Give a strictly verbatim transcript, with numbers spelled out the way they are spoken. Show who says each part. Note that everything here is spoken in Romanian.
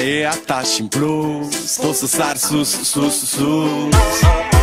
Speaker 1: e a ta și în plus poți să sari sus, sus, sus.